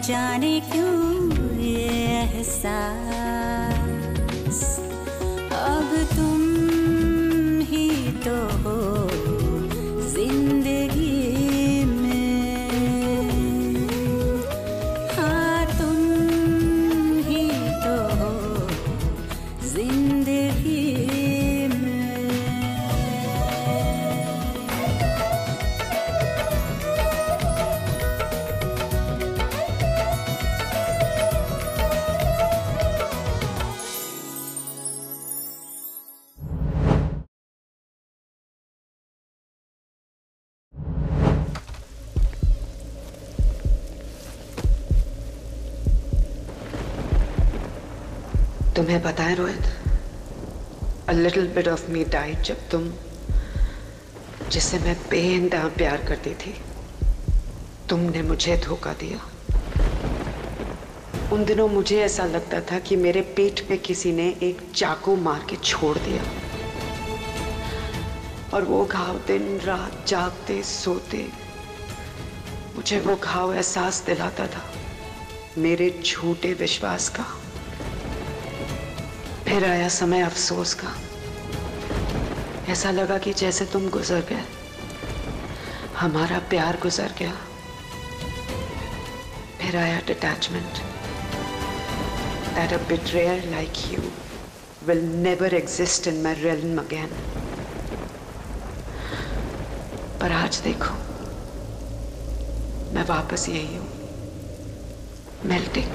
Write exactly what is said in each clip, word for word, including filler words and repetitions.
जाने क्यों ये एहसास, अब तुम ही तो हो जिंदगी में। हाँ तुम ही तो हो जिंदगी में। तुम्हें पता है Rohit, a little bit of me died जब तुम, जिससे मैं बेइंतहा प्यार करती थी, तुमने मुझे धोखा दिया। उन दिनों मुझे ऐसा लगता था कि मेरे पेट पे किसी ने एक चाकू मार के छोड़ दिया, और वो घाव दिन रात जागते सोते मुझे वो घाव एहसास दिलाता था मेरे झूठे विश्वास का। फिर आया समय अफसोस का। ऐसा लगा कि जैसे तुम गुजर गए, हमारा प्यार गुजर गया। फिर आया detachment, that a betrayer like you will never exist in my realm again. पर आज देखो, मैं वापस यही हूं, मेल्टिंग।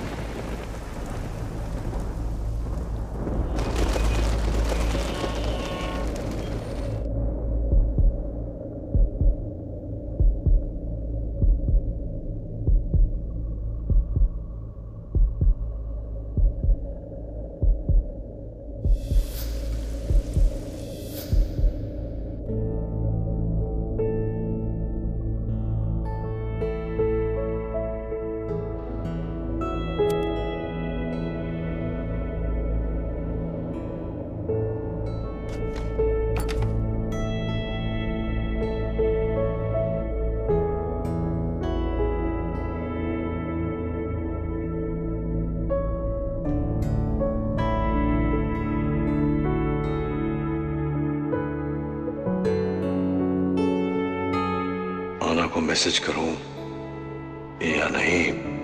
को मैसेज करूं या नहीं?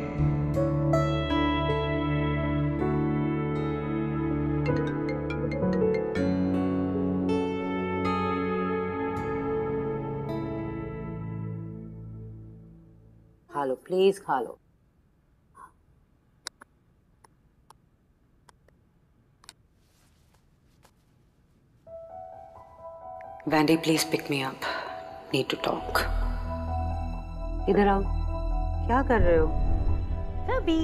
खा लो प्लीज, खा लो। Vandy, please pick me up. Need to talk. इधर आओ। क्या कर रहे हो? अभी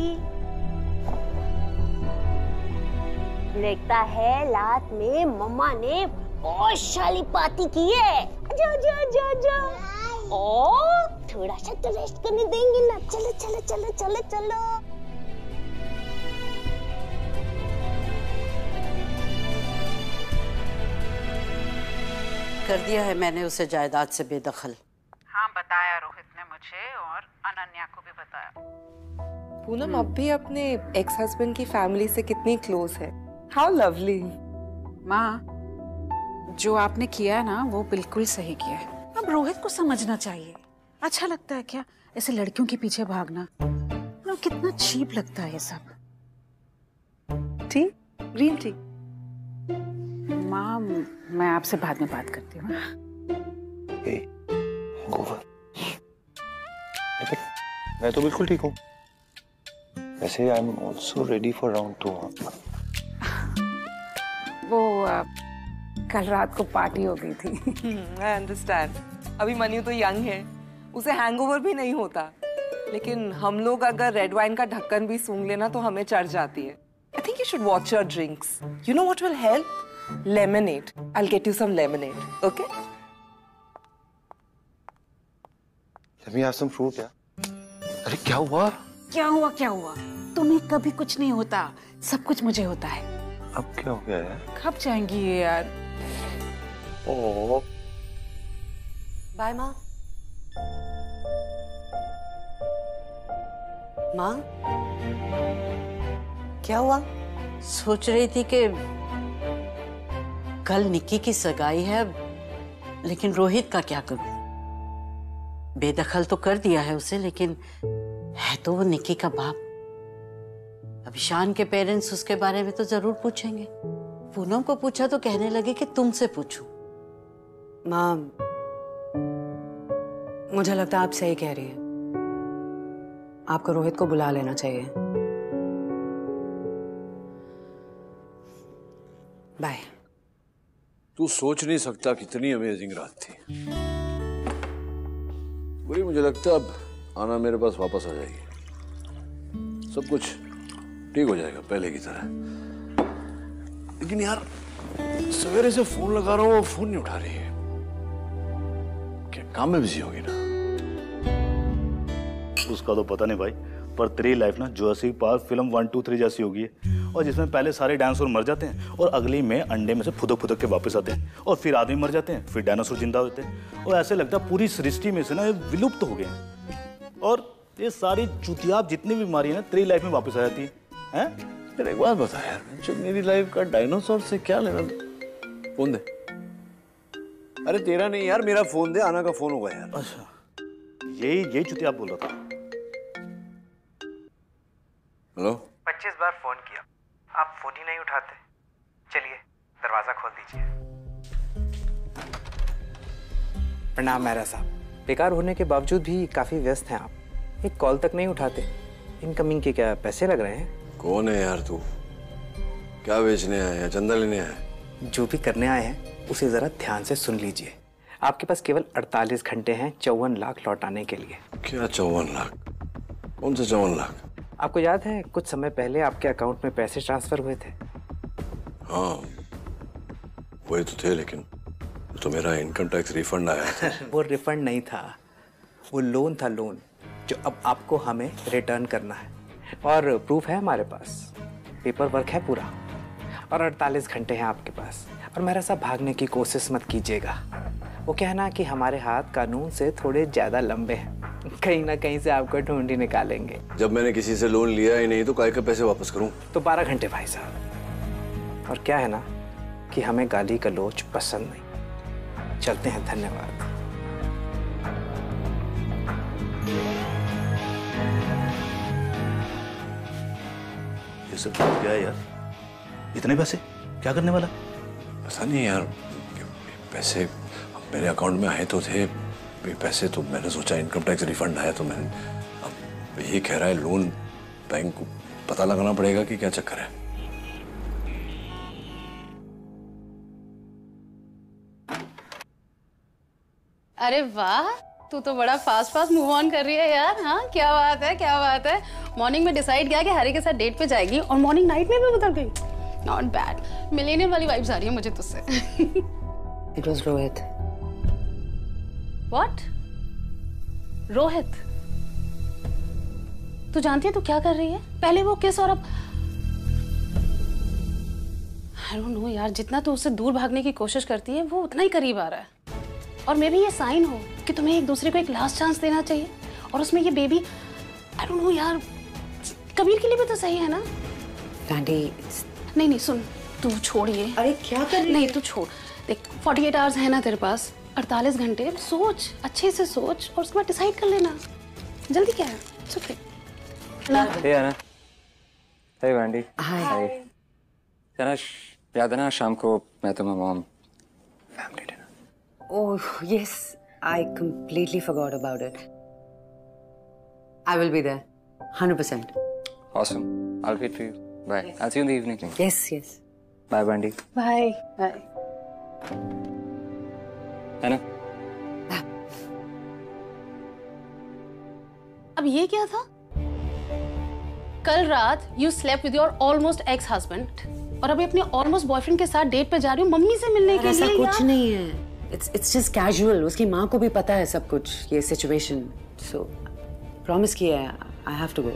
लगता है रात में मम्मा ने बहुत शाली पार्टी की है। जा जा जा जा। ओ थोड़ा सा तो रेस्ट करने देंगे ना। चलो चलो चलो चलो चलो। कर दिया है मैंने उसे जायदाद से बेदखल। हाँ बताया रोहित ने मुझे, और अनन्या को भी बताया। पूनम अब भी अपने एक्स हस्बैंड की फैमिली से कितनी क्लोज है। How lovely. माँ, जो आपने किया है ना वो बिल्कुल सही किया है। अब रोहित को समझना चाहिए। अच्छा लगता है क्या ऐसे लड़कियों के पीछे भागना? ना कितना चीप लगता है ये सब। Tea, green tea. माँ मैं आपसे बाद में बात करती हूँ। hey, मैं तो बिल्कुल ठीक हूँ। वैसे I am also ready for round two. वो आ, कल रात को पार्टी हो गई थी। I understand. अभी मनु तो यंग है, उसे हैंगओवर भी नहीं होता। लेकिन हम लोग अगर रेड वाइन का ढक्कन भी सूंघ लेना तो हमें चढ़ जाती है। I think you should watch your drinks. You know what will help? Lemonade. I'll get you some lemonade. Okay? Let me have some fruit, यार। अरे क्या हुआ? क्या हुआ क्या हुआ? तुम्हें कभी कुछ नहीं होता, सब कुछ मुझे होता है। अब क्या हो गया यार? कब जाएंगी ये यार? ओह। बाय माँ। माँ, क्या हुआ? सोच रही थी कि कल निक्की की सगाई है, लेकिन रोहित का क्या करूं? बेदखल तो कर दिया है उसे, लेकिन है तो वो निक्की का बाप। अब ईशान के पेरेंट्स उसके बारे में तो जरूर पूछेंगे। पूनम को पूछा तो कहने लगे कि तुमसे पूछूं। माँ, मुझे लगता है आप सही कह रही है। आपको रोहित को बुला लेना चाहिए। बाय। तू सोच नहीं सकता कितनी अमेजिंग रात थी। बुरी मुझे लगता है अब आना मेरे पास वापस आ जाएगी, सब कुछ ठीक हो जाएगा पहले की तरह। लेकिन यार सवेरे से फोन लगा रहा हूँ, वो फोन नहीं उठा रही है। क्या काम में बिजी होगी ना? उसका तो पता नहीं भाई, पर तेरी लाइफ ना Jurassic Park film one two three जैसी होगी, और जिसमें पहले सारे डायनासोर मर जाते हैं और अगली में अंडे में से फुदक फुदक के वापस आते हैं, और फिर आदमी मर जाते हैं, फिर डायनासोर जिंदा होते हैं, और ऐसे लगता है पूरी सृष्टि में से ना ये विलुप्त हो गए हैं। और ये सारी चुतियाब जितनी बीमारी है ना तेरी लाइफ में वापस आ जाती है। हैं? फिर एक बात बता यार, जो मेरी लाइफ का डायनासोर से क्या लेना? फोन दे। अरे तेरा नहीं यार, मेरा फोन दे, आना का फोन होगा यार। अच्छा, यही यही चुतियाब बोल रहा था। हेलो। पच्चीस बार फोन किया, आप फोन ही नहीं उठाते। चलिए दरवाजा खोल दीजिए। प्रणाम मेहरा साहब। बेकार होने के बावजूद भी काफी व्यस्त हैं आप, एक कॉल तक नहीं उठाते। इनकमिंग के क्या पैसे लग रहे हैं? कौन है यार तू? क्या बेचने आया है, चंदा लेने आया है? जो भी करने आए हैं उसे जरा ध्यान से सुन लीजिए। आपके पास केवल अड़तालीस घंटे हैं चौवन लाख लौटाने के लिए। क्या चौवन लाख? कौन से चौवन लाख? आपको याद है कुछ समय पहले आपके अकाउंट में पैसे ट्रांसफर हुए थे? हाँ वही तो थे, लेकिन तो मेरा इनकम टैक्स रिफंड आया था। वो रिफंड नहीं था, वो लोन था, लोन जो अब आपको हमें रिटर्न करना है। और प्रूफ है हमारे पास, पेपर वर्क है पूरा, और अड़तालीस घंटे हैं आपके पास। और मेरा साहब भागने की कोशिश मत कीजिएगा। वो कहना कि हमारे हाथ कानून से थोड़े ज्यादा लंबे हैं, कहीं ना कहीं से आपको ढूंढ ही निकालेंगे। जब मैंने किसी से लोन लिया ही नहीं तो काय के पैसे वापस करूं? तो बारह घंटे भाई साहब। और क्या है ना कि हमें गाली गलौज पसंद नहीं। चलते हैं, धन्यवाद। ये सब क्या है यार? इतने पैसे क्या करने वाला? पता नहीं यार, पैसे मेरे अकाउंट में आए तो थे पैसे, तो मैंने सोचा इनकम टैक्स रिफंड आया तो मैंने, अब ये कह रहा है लोन, बैंक को पता लगाना पड़ेगा कि क्या चक्कर है। अरे वाह, तू तो बड़ा फास्ट फास्ट मूव ऑन कर रही है यार। हाँ क्या बात है, क्या बात है। मॉर्निंग में डिसाइड किया कि हरी के साथ डेट पे जाएगी और मॉर्निंग नाइट में भी बदल गई। नॉट बैड, मिलेनियल वाली वाइब्स आ रही है मुझे तुझसे। It was Rohit. What? Rohit? तू जानती है तू क्या कर रही है? पहले वो किस और अब आई डोंट नो यार, जितना तू उससे दूर भागने की कोशिश करती है वो उतना ही करीब आ रहा है। और मे भी ये साइन हो कि तुम्हें एक दूसरे को एक लास्ट चांस देना चाहिए, और उसमें ये बेबी आई डोंट नो यार, कबीर के लिए भी तो सही है ना? डैडी नहीं नहीं सुन, तू छोड़िए। अरे क्या कर रही है? नहीं तू छोड़, देख अड़तालीस आवर्स है ना तेरे पास, अड़तालीस घंटे सोच, अच्छे से सोच और उसके बाद डिसाइड कर लेना। जल्दी क्या है? It's okay. हे अना, हे वैंडी। हाय। यार याद है ना शाम को मैं तुम्हें mom family dinner. Oh yes, I completely forgot about it. I will be there, one hundred percent. Awesome. I'll wait for you. Bye. I'll see you in the evening. Yes, yes. Bye, Bandy. Bye. Bye. है ना? अब ये क्या था? कल रात you slept with your almost ex-husband और अभी अपने almost boyfriend के साथ डेट पे जा रही हूँ मम्मी से मिलने के लिए। ऐसा कुछ नहीं है। It's it's just casual. उसकी माँ को भी पता है सब कुछ, ये situation. So, promise किया है. I have to go.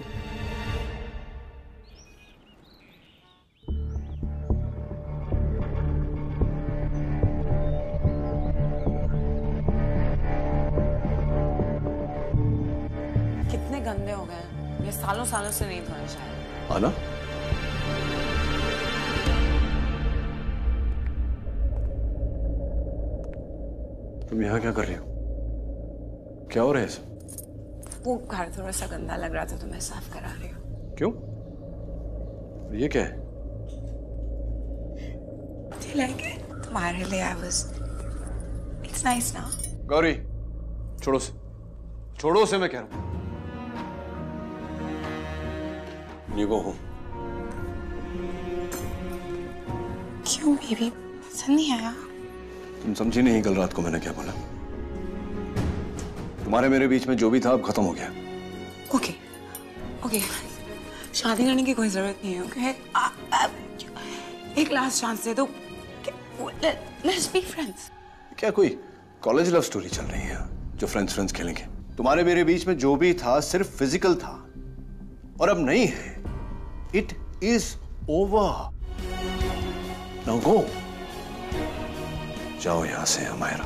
कितने गंदे हो गए हैं ये सालों सालों से नहीं धोने चाहिए। आना, तुम यहाँ क्या कर रही हो? क्या हो रहा है सब? वो घर थोड़ा सा गंदा लग रहा था तो मैं साफ करा रही हूँ। क्यों? ये क्या है? Do you like it? तुम्हारे लिए I was. It's nice now. Gauri, छोड़ो से, छोड़ो से मैं कह रहा हूँ। You go home. क्यों बेबी? पसंद नहीं आया? तुम समझी नहीं कल रात को मैंने क्या बोला? तुम्हारे मेरे बीच में जो भी था अब खत्म हो गया। Okay, okay. शादी करने की कोई जरूरत नहीं है, ओके? एक लास्ट चांस दे दो। Let's be friends. क्या कोई कॉलेज लव स्टोरी चल रही है जो फ्रेंड्स फ्रेंड्स खेलेंगे? तुम्हारे मेरे बीच में जो भी था सिर्फ फिजिकल था और अब नहीं है। It is over. Now go, जाओ यहां से अमायरा।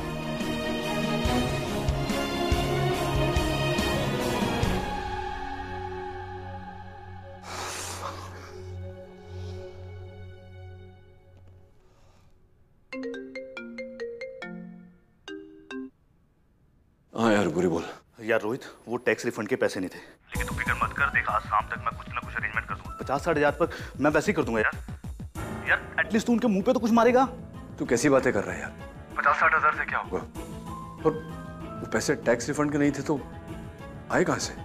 हाँ यार, बुरी बोल। यार रोहित, वो टैक्स रिफंड के पैसे नहीं थे, लेकिन तू फिक्र मत कर, देख आज शाम तक मैं कुछ ना कुछ अरेंजमेंट कर दूंगा। पचास साठ हजार पर मैं वैसे ही कर दूंगा यार। यार एटलीस्ट तू उनके मुंह पे तो कुछ मारेगा। तू कैसी बातें कर रहा है यार? पचास साठ हजार से क्या होगा? और वो पैसे टैक्स रिफंड के नहीं थे तो आए कहां से?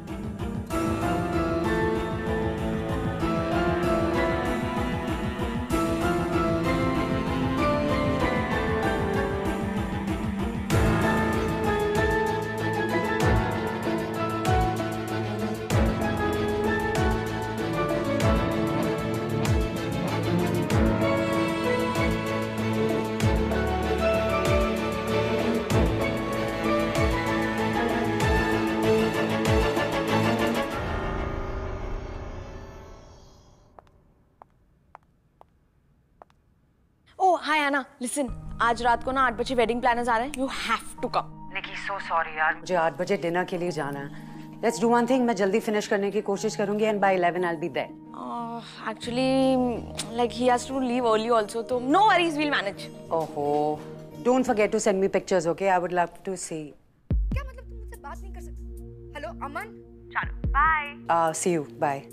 हाय आना, लिसन, आज रात को ना आठ बजे वेडिंग प्लानर्स आ रहे हैं। You have to come. Nikki so sorry यार, मुझे आठ बजे डिनर के लिए जाना है। लेट्स डू वन थिंग, मैं जल्दी फिनिश करने की कोशिश करूंगी and by eleven I will be there. Actually like he has to leave early also, तो no worries, we will manage. ओहो, don't forget to send me pictures, okay? I would love to see. क्या मतलब तुम मुझसे बात नहीं कर सकते? हेलो अमन, चलो bye. uh see you, bye.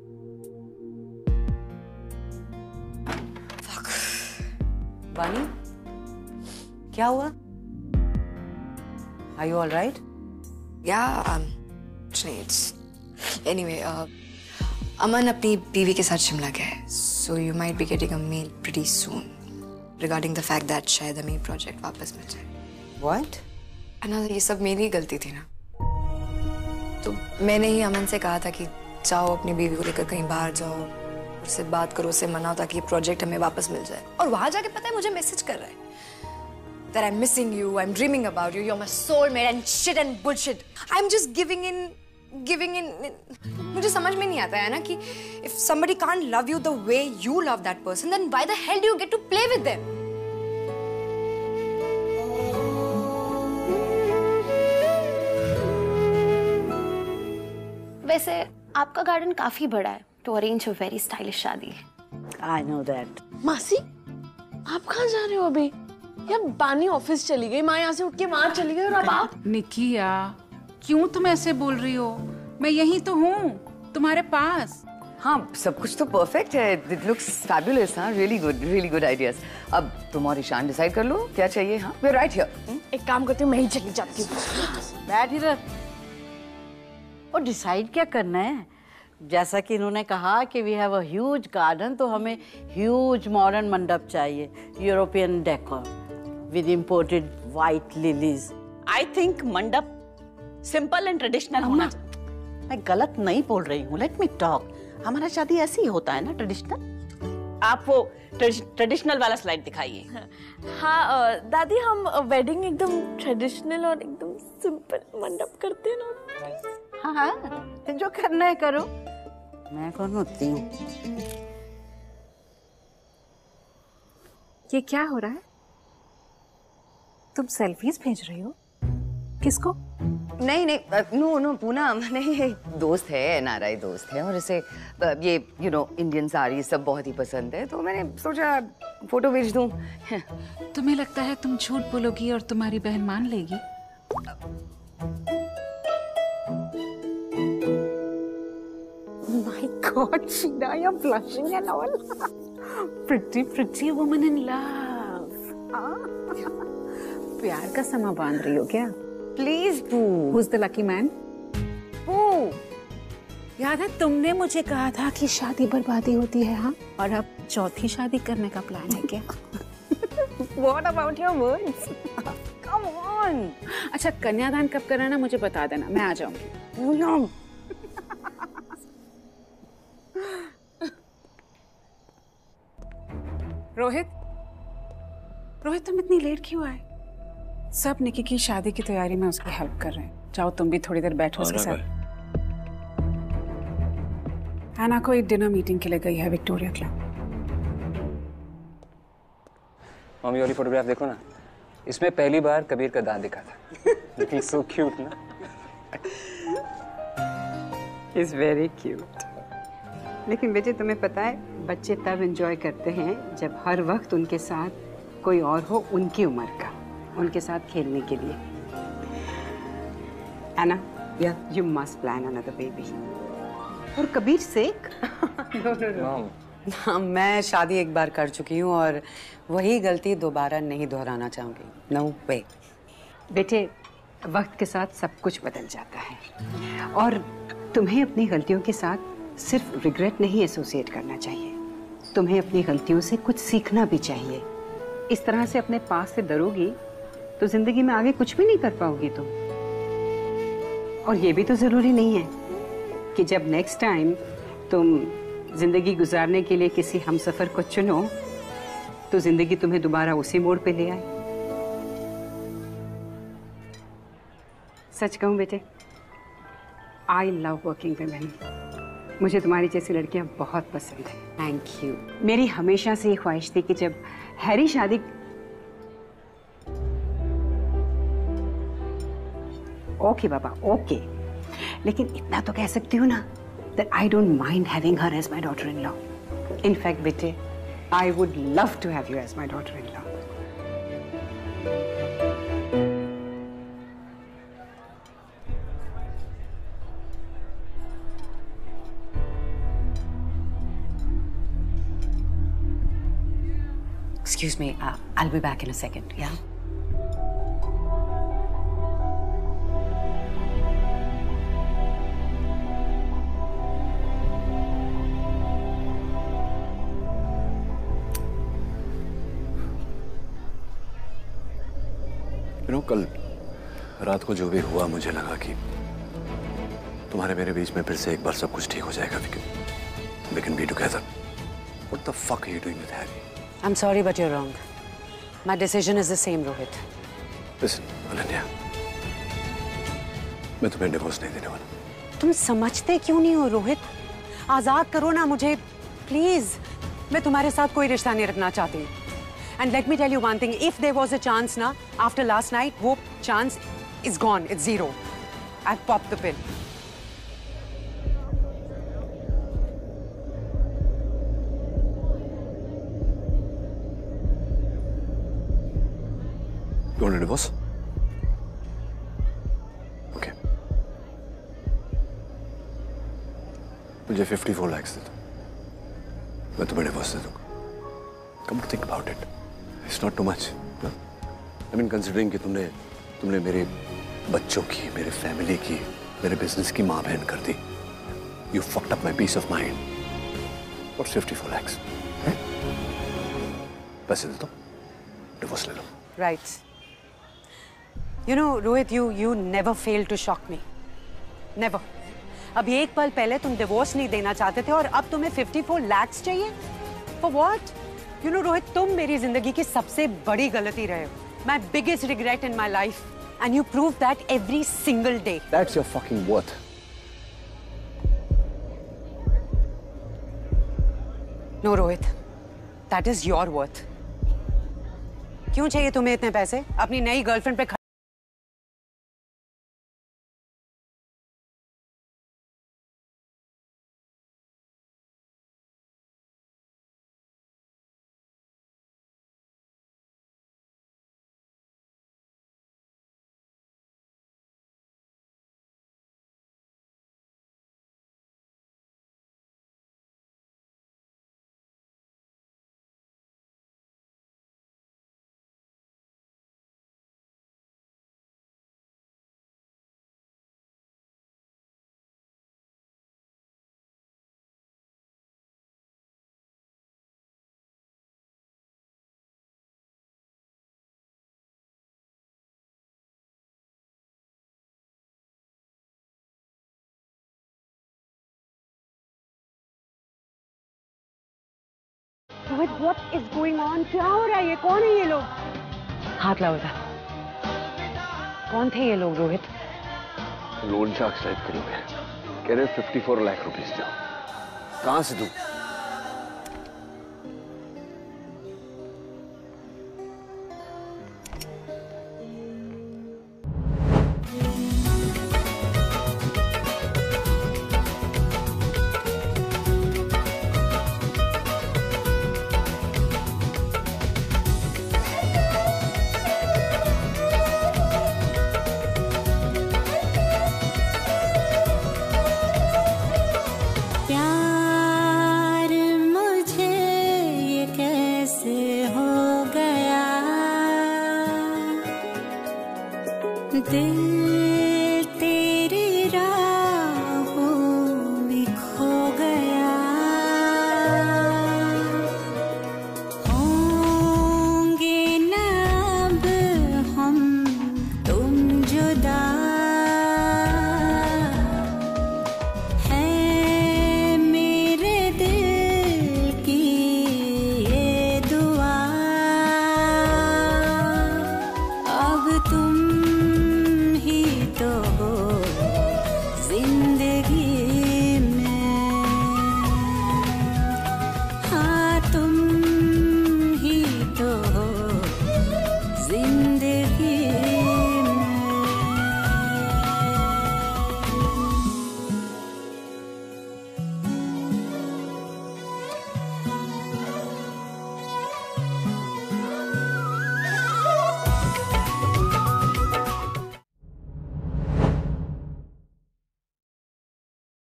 Vani, क्या हुआ? Are you all right? Yeah, um, it's anyway. Uh, अमन अपनी बीवी के साथ शिमला गया है, so you might be getting a mail pretty soon regarding the fact that शायद हमें प्रोजेक्ट वापस मिल जाए। What? अना, ये सब मेरी गलती थी ना, तो मैंने ही अमन से कहा था कि जाओ अपनी बीवी को लेकर कहीं बाहर जाओ, उससे बात करो, उससे मनाओ ताकि ये प्रोजेक्ट हमें वापस मिल जाए। और वहां जाके पता है मुझे मैसेज कर रहा है that I'm missing you, I'm dreaming about you, you're my soulmate and shit and bullshit. I'm just giving in, giving in. मुझे समझ में नहीं आता है ना कि if somebody can't love you the way you love that person, then why the hell do you get to play with them? वैसे आपका गार्डन काफी बड़ा है to arrange a very stylish शादी। I know that. मासी, आप कहाँ जा रहे हो अभी? यार बानी ऑफिस चली गई, माँ यहाँ से उठ के वहां चली गई और अब आप? निकिया, क्यों तुम ऐसे बोल रही हो? मैं यही तो हूँ, तुम्हारे पास। हाँ, सब कुछ तो परफेक्ट है। It looks fabulous, हाँ? Really good, really good ideas. अब तुम और ईशान डिसाइड कर लो क्या चाहिए, हाँ? We're right here. एक काम करती हूँ, मैं ही चली जाती हूँ। बैठ इधर। और डिसाइड क्या करना है? जैसा कि इन्होंने कहा कि we have a huge garden, तो हमें ह्यूज मॉडर्न मंडप चाहिए, European decor with imported white lilies. I think mandap simple and traditional होना चाहिए। मैं गलत नहीं बोल रही हूँ, लेट मी टॉक। हमारा शादी ऐसे ही होता है ना, ट्रेडिशनल। आप वो ट्रेडिशनल वाला स्लाइड दिखाइए। हाँ दादी, हम वेडिंग एकदम ट्रेडिशनल और एकदम सिंपल मंडप करते हैं ना। हाँ हाँ, जो करना है करो, मैं कौन होती हूँ? ये क्या हो रहा है? तुम सेल्फीज भेज रही हो? किसको? नहीं नहीं, नो नो पूनम, नहीं, एक दोस्त है, एनआरआई दोस्त है, और इसे ये यू नो इंडियन साड़ी सब बहुत ही पसंद है, तो मैंने सोचा फोटो भेज दूं। तुम्हें लगता है तुम झूठ बोलोगी और तुम्हारी बहन मान लेगी? My God, Sheena, you're blushing and all. Pretty, pretty woman in love. प्यार का समा बांध रही हो क्या? Please, पू। Who's the lucky man? पू। याद है तुमने मुझे कहा था कि शादी बर्बादी होती है, हाँ? और अब चौथी शादी करने का प्लान है क्या? What about your words? Come on. अच्छा, कन्यादान कब कराना मुझे बता देना, मैं आ जाऊंगी। No. रोहित, रोहित तुम इतनी लेट क्यों आए? सब निकी की शादी की तैयारी में उसकी हेल्प कर रहे हैं। जाओ तुम भी थोड़ी देर बैठो उसके साथ। हैना को एक डिनर मीटिंग के लिए गई है विक्टोरिया क्लब। मम्मी वाली फोटोग्राफ देखो ना, इसमें पहली बार कबीर का दांत दिखा था। लुकिंग सो क्यूट ना। Is very cute. लेकिन बेटे तुम्हें पता है, बच्चे तब एंजॉय करते हैं जब हर वक्त उनके साथ कोई और हो उनकी उम्र का, उनके साथ खेलने के लिए। Anna, yeah, you must plan another baby. और कबीर सेक? no, no, no. हाँ, मैं शादी एक बार कर चुकी हूँ और वही गलती दोबारा नहीं दोहराना चाहूंगी। No way. बेटे, वक्त के साथ सब कुछ बदल जाता है और तुम्हें अपनी गलतियों के साथ सिर्फ रिग्रेट नहीं एसोसिएट करना चाहिए। तुम्हें अपनी गलतियों से कुछ सीखना भी चाहिए। इस तरह से अपने पास से डरोगी तो जिंदगी में आगे कुछ भी नहीं कर पाओगी तुम। और ये भी तो जरूरी नहीं है कि जब नेक्स्ट टाइम तुम जिंदगी गुजारने के लिए किसी हमसफर को चुनो तो जिंदगी तुम्हें दोबारा उसी मोड़ पे ले आए। सच कहूं बेटे, आई लव वर्किंग विमेन। मुझे तुम्हारी जैसी लड़कियां बहुत पसंद है। Thank you. मेरी हमेशा से ये ख्वाहिश थी कि जब हैरी शादी ओके बाबा ओके, लेकिन इतना तो कह सकती हूँ ना that I don't mind having her as my daughter-in-law. In fact, बेटे, I would love to have you as my daughter-in-law. Excuse me, uh, I'll be back in a second, yeah? You know, कल रात को जो भी हुआ मुझे लगा कि तुम्हारे मेरे बीच में फिर से एक बार सब कुछ ठीक हो जाएगा। We can, we can be together. What the fuck are you doing with Harry? I'm sorry, but you're wrong. My decision is the same, Rohit. Listen, Ananya, मैं तुम्हें डिवोर्स नहीं देने वाला। तुम समझते क्यों नहीं हो रोहित? आजाद करो ना मुझे, प्लीज। मैं तुम्हारे साथ कोई रिश्ता नहीं रखना चाहती। And let me tell you one thing, if there was a chance ना, after last night, वो chance is gone, it's zero. I've popped the pill. You want a divorce? Okay. मुझे fifty-four lakhs दे दो, मैं तुम्हें divorce दे दूंगा। Come to think about it. It's not too much. No? I mean, considering कि तुमने तुमने मेरे बच्चों की, मेरे फैमिली की, मेरे बिजनेस की माँ बहन कर दी। You fucked up my peace of mind. What's fifty-four lakhs? पैसे दे दो, डिवोर्स ले लो। Right. You know, Rohit, you you never fail to shock me. Never. अभी एक पल पहले तुम डिवोर्स नहीं देना चाहते थे और अब तुम्हें fifty-four lakhs चाहिए? For what? You know, Rohit, तुम मेरी जिंदगी की सबसे बड़ी गलती रहे हो। My biggest regret in my life, and you prove that every single day. That's your fucking worth. No, Rohit, that is your worth. क्यों चाहिए तुम्हें इतने पैसे? अपनी नई गर्लफ्रेंड पे Rohit, what is going on? क्या हो रहा है? ये कौन है ये लोग? हाथ लाओ इधर। कौन थे ये लोग रोहित? लोन शार्क्स टाइप के लोग हैं। कह रहे फिफ्टी फोर लाख रुपीस दो। कहां से दूं? दिल